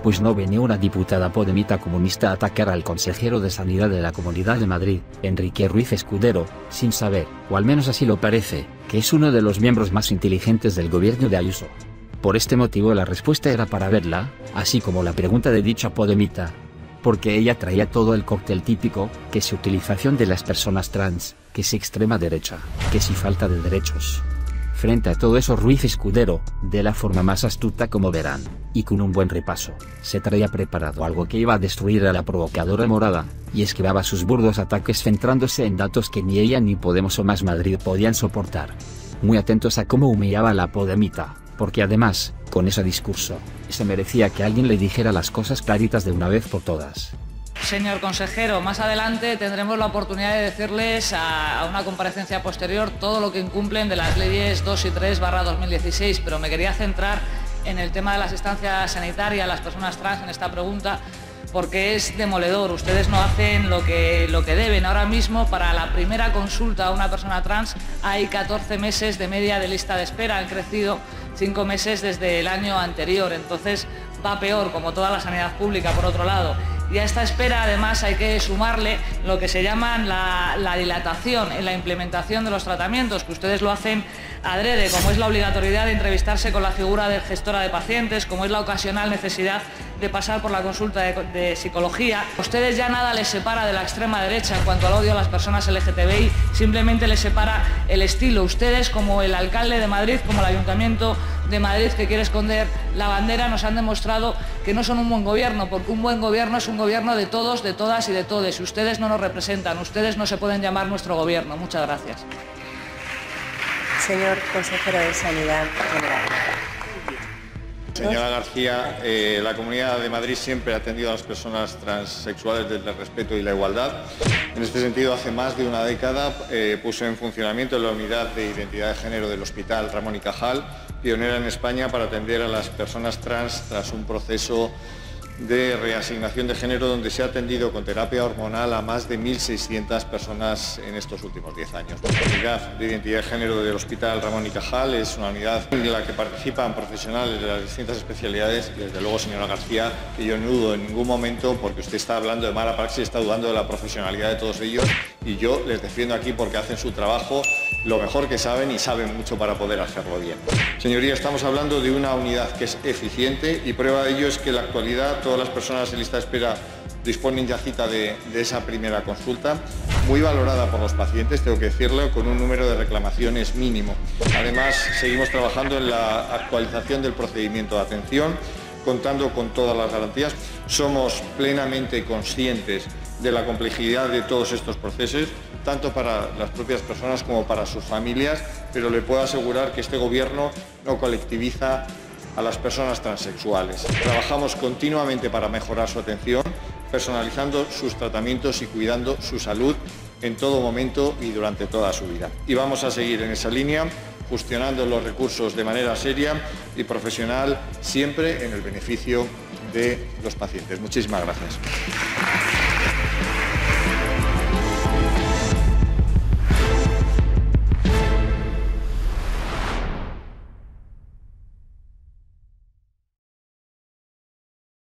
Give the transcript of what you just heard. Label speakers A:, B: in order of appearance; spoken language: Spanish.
A: pues no venía una diputada podemita comunista a atacar al consejero de Sanidad de la Comunidad de Madrid, Enrique Ruiz Escudero, sin saber, o al menos así lo parece, que es uno de los miembros más inteligentes del gobierno de Ayuso. Por este motivo la respuesta era para verla, así como la pregunta de dicha podemita. Porque ella traía todo el cóctel típico, que si utilización de las personas trans, que si extrema derecha, que si falta de derechos. Frente a todo eso Ruiz Escudero, de la forma más astuta como verán, y con un buen repaso, se traía preparado algo que iba a destruir a la provocadora morada, y esquivaba sus burdos ataques centrándose en datos que ni ella ni Podemos o Más Madrid podían soportar. Muy atentos a cómo humillaba a la podemita, porque además, con ese discurso, se merecía que alguien le dijera las cosas claritas de una vez por todas.
B: Señor consejero, más adelante tendremos la oportunidad de decirles a una comparecencia posterior todo lo que incumplen de las leyes 2 y 3/2016, pero me quería centrar en el tema de la asistencia sanitaria a las personas trans en esta pregunta, porque es demoledor. Ustedes no hacen lo que deben. Ahora mismo, para la primera consulta a una persona trans hay 14 meses de media de lista de espera. Han crecido 5 meses desde el año anterior. Entonces va peor, como toda la sanidad pública, por otro lado. Y a esta espera, además, hay que sumarle lo que se llama la dilatación en la implementación de los tratamientos, que ustedes lo hacen adrede, como es la obligatoriedad de entrevistarse con la figura de gestora de pacientes, como es la ocasional necesidad de pasar por la consulta de psicología. A ustedes ya nada les separa de la extrema derecha en cuanto al odio a las personas LGTBI, simplemente les separa el estilo. Ustedes, como el alcalde de Madrid, como el Ayuntamiento de Madrid, que quiere esconder la bandera, nos han demostrado que no son un buen gobierno, porque un buen gobierno es un gobierno de todos, de todas y de todes. Ustedes no nos representan, ustedes no se pueden llamar nuestro gobierno. Muchas gracias.
C: Señor consejero de Sanidad General.
D: Señora García, la Comunidad de Madrid siempre ha atendido a las personas transexuales desde el respeto y la igualdad. En este sentido, hace más de una década puso en funcionamiento la unidad de identidad de género del Hospital Ramón y Cajal, pionera en España para atender a las personas trans tras un proceso de reasignación de género donde se ha atendido con terapia hormonal a más de 1.600 personas en estos últimos 10 años. La unidad de identidad de género del Hospital Ramón y Cajal es una unidad en la que participan profesionales de las distintas especialidades y desde luego, señora García, que yo no dudo en ningún momento, porque usted está hablando de mala praxis, está dudando de la profesionalidad de todos ellos, y yo les defiendo aquí porque hacen su trabajo lo mejor que saben y saben mucho para poder hacerlo bien. Señoría, estamos hablando de una unidad que es eficiente y prueba de ello es que en la actualidad todas las personas en lista de espera disponen ya cita de esa primera consulta, muy valorada por los pacientes, tengo que decirlo, con un número de reclamaciones mínimo. Además, seguimos trabajando en la actualización del procedimiento de atención, contando con todas las garantías. Somos plenamente conscientes de la complejidad de todos estos procesos, tanto para las propias personas como para sus familias, pero le puedo asegurar que este Gobierno no colectiviza a las personas transexuales. Trabajamos continuamente para mejorar su atención, personalizando sus tratamientos y cuidando su salud en todo momento y durante toda su vida. Y vamos a seguir en esa línea, gestionando los recursos de manera seria y profesional, siempre en el beneficio de los pacientes. Muchísimas gracias.